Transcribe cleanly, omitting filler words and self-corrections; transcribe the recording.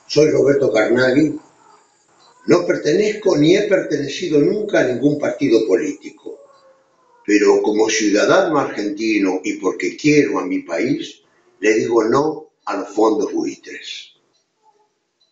Soy Roberto Carnaghi, no pertenezco ni he pertenecido nunca a ningún partido político, pero como ciudadano argentino y porque quiero a mi país, le digo no a los fondos buitres.